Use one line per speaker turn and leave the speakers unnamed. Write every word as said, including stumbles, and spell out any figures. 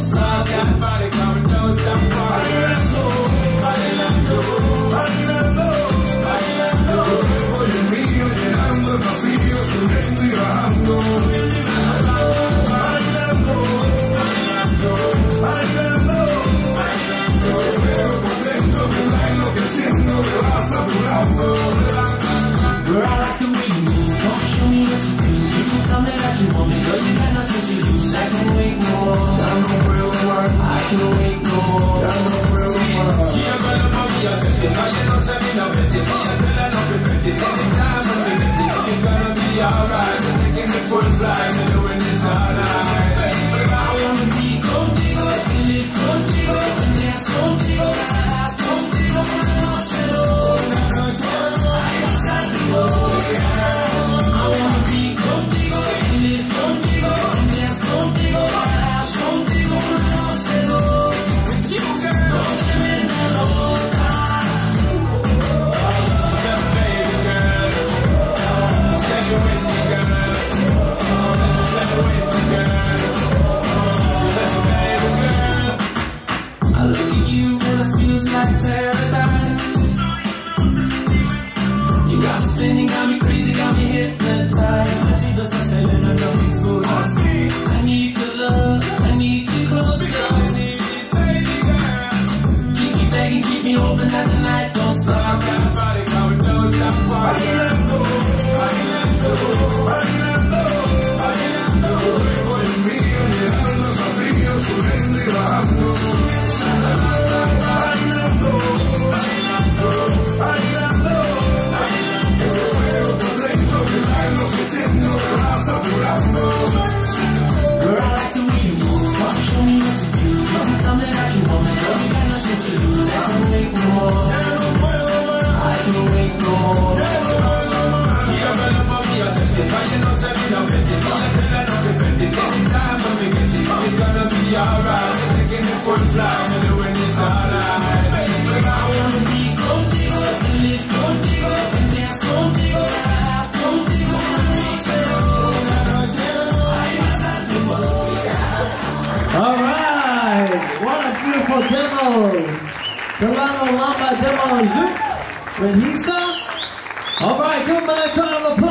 stop. Got a body coming, don't stop. Bailando, bailando, bailando, bailando. Tu cuerpo y el mío llenando el vacío, subiendo y bajando. Bailando, bailando, bailando, bailando. Ese fuego por dentro me va enloqueciendo, me va saturando. Girl, I like the way you move, come show me what you do. You can tell me that you want me, girl, you got nothing to lose. I can't wait no more, ya no puedo más. I can't wait no more, ya no puedo más. Si yo me lo movía, se te vaya, no se me lo vete. Si yo te la no te vete, si te caes, no te vete. You're gonna be alright, so taking the full flight, and doing this all night. But I wanna be contigo, live contigo, and dance contigo, laugh contigo, una noche loca. I wanna be contigo, live contigo, dance contigo, laugh contigo, una noche loca. With you, girl, donde me da loca. Just baby girl, stay with me, girl. Stay with me, girl. Just baby girl. I look at you and it feels like paradise. You got me spinning, got me crazy, got me hypnotized. I need your love, I need you closer. Keep me begging, keep me open, that the night don't stop. Got a body coming, don't stop. Bailando, bailando, bailando, bailando. Tu cuerpo y el mío llenando el vacío, subiendo y bajando. Bailando, bailando, bailando. Ese fuego por dentro que va enloqueciendo, me va saturando. Girl, I like the way you move, come show me what you do. You can tell me that you want me, girl, you got nothing to lose. I can't wait no more, ya no puedo más. I can't wait no more, ya no puedo más. Si yo me lo movía, se te vaya, no se me lo vete. Si yo te la no te vete, take time for me, get it. It's gonna be alright, so taking the full flight, and doing this all night. But I wanna be contigo, live contigo, and dance contigo, laugh contigo, una noche loca.
All right, what a beautiful demo. The Lamba Lamba demo Zouk with Hisa. All right, give him a nice round of applause.